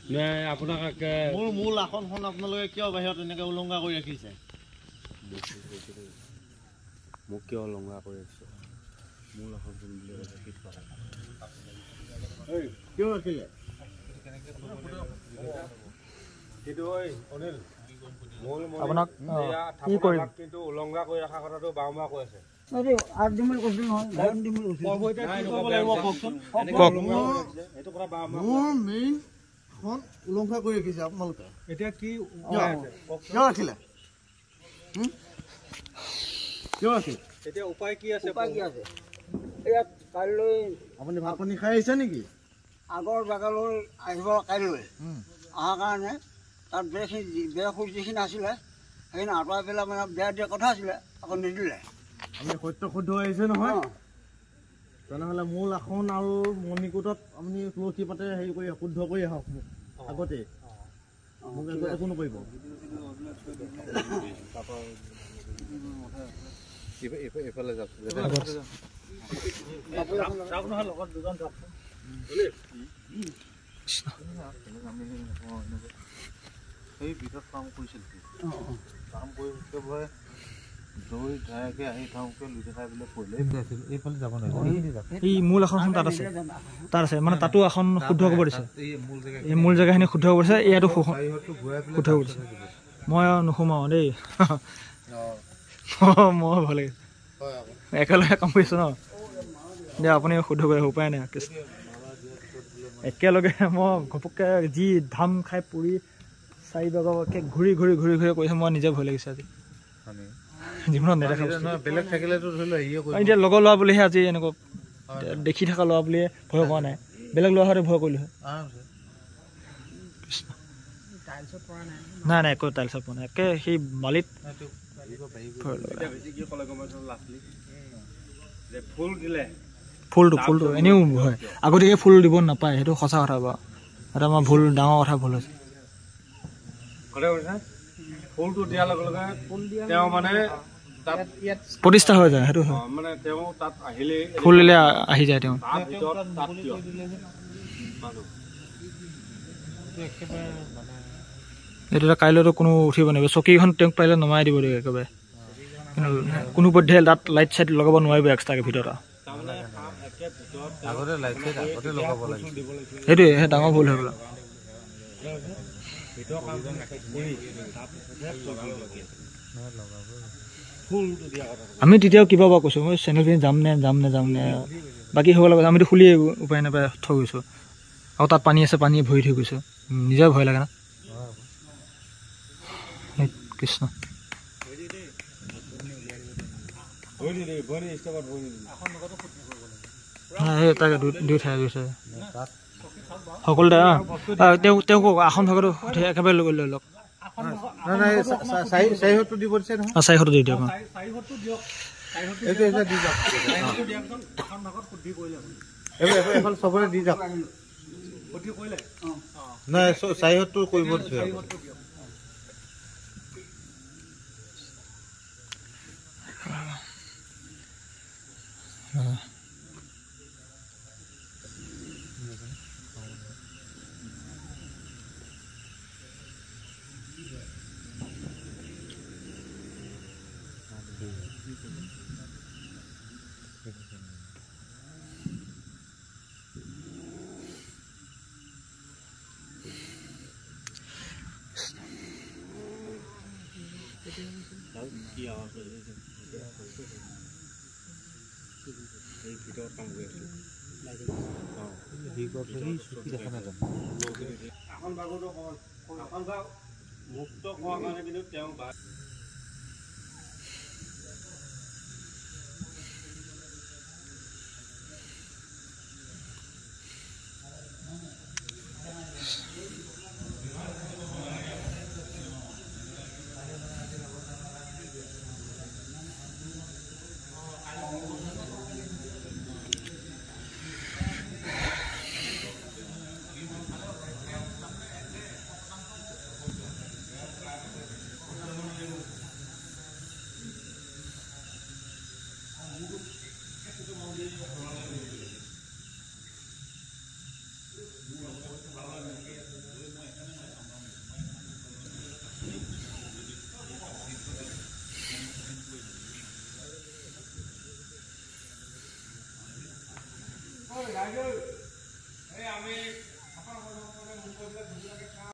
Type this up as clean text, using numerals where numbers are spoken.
নে আপোনাক মোৰ মূল আসনখন আপোনালোকে কিয় বাহিৰত এনেকৈ উলংঘা কৰি ৰাখিছে? মোক কিয় উলংঘা কৰি ৰাখিছে? মূল আসনখন বুলি কিয় ৰাখিলে? আপোনাক কি কৰিম কিন্তু উলংঘা কৰি ৰখা কথাটো বাৰম্বাৰ কৈ আছে। উলংঘা কৰি ৰাখিছে আপোনালোকে। এতিয়া কি কিয় ৰাখিলে? কিয় ৰাখিলে? এতিয়া উপায় কি আছে? ইয়াত কাইলৈ আপুনি ভাত পানী খাই আহিছে নেকি? আগৰ জেগালৈ আহিব কাইলৈ অহাৰ কাৰণে তাত বেয়া খোজ যিখিনি আছিলে সেইখিনি আঁতৰাই পেলাই মানে বেয়া দিয়া কথা আছিলে আকৌ নিদিলে। আপুনি সত্য শুদ্ধ আহিছে নহয়? তেনেহ'লে মূল আসন আৰু মণিকূটত আপুনি তুলসী পাতে হেৰি কৰি শুদ্ধ কৰি আহক মোক আগতে। মোক একো নকৰিব। এইফালে যাওক। লগত দুজন যাওক। সেই ভিতৰত কাম কৰিছিল কাম কৰি একেবাৰে দৌৰি ধাৰাকে আহি থাকোঁতে লুটি খাই পেলাই পৰিলে। এইফালে যাব নোৱাৰিব। এই মূল আসনখন তাত আছে মানে তাতো আসন শুদ্ধ কৰিব দিছে। এই মূল জেগাখিনি শুদ্ধ কৰিব দিছে, ইয়াতো শুদ্ধ কৰিব দিছে। মই নোসোমাওঁ দেই। মই ভয় লাগে একেলগে কাম কৰিছোঁ ন দে আপুনি শুদ্ধ কৰে উপায় নাই। একেলগে মই ঘপককৈ যি ধাম খাই পৰি 4 বাৰকৈ ঘূৰি কৰিছে। মই নিজে ভয় লাগিছে আজি জীৱনত নেদেখা। বেলেগ থাকিলেতো ধৰি লওক এতিয়া লগৰ ল'ৰা বুলিহে আজি এনেকুৱা দেখি থকা ল'ৰা বুলিয়ে ভয় কৰা নাই। বেলেগ ল'ৰা হ'লে ভয় কৰিলোঁ নাই একো টাইলছত পোৱা নাই। একে সেই বালিত ফুলটো এনেও হয় আগতীয়াকৈ ফুল দিব নাপায়। সেইটো সঁচা কথা বাৰু। সেইটো আমাৰ ভুল, ডাঙৰ কথা ভুল হৈছে। ফুলটো দিয়াৰ লগে লগে তেওঁ মানে প্ৰতিষ্ঠা হৈ যায়। সেইটো হয় মানে তেওঁ তাত আহিলে ফুল দিলে আহি যায় তেওঁ। এতিয়া কাইলৈতো কোনো উঠিব নোৱাৰিব। চকীখন তেওঁক পাৰিলে নমাই দিব লাগিব একেবাৰে। কিন্তু কোনো পধ্যে তাত লাইট চাইট লগাব নোৱাৰিব এক্সট্ৰাকৈ ভিতৰত। সেইটোৱে সেই ডাঙৰ ভুল হৈ গ'ল। আমি তেতিয়াও কিবা বাৰু কৈছোঁ মই চেনেলখিনি যাম নে বাকী হ'ব লাগে। আমিতো খুলি উপায় নাপায় থৈ গৈছোঁ। আৰু তাত পানী আছে, পানীয়ে ভৰি থৈ গৈছোঁ। নিজে ভয় লাগে না। কৃষ্ণ তাকে দুই ঠাই সকলোতে তেওঁক আসন ভাগতো একেবাৰে লৈ লওক। 400টো দিব দিছে নহয়। 400টো দি দিয়ক। এখন চবৰে দি যাওক। নাই 400টো কৰিব দিছে। মুক্ত হোৱাৰ কাৰণে কিন্তু তেওঁ ৰাইজৰ এই আমি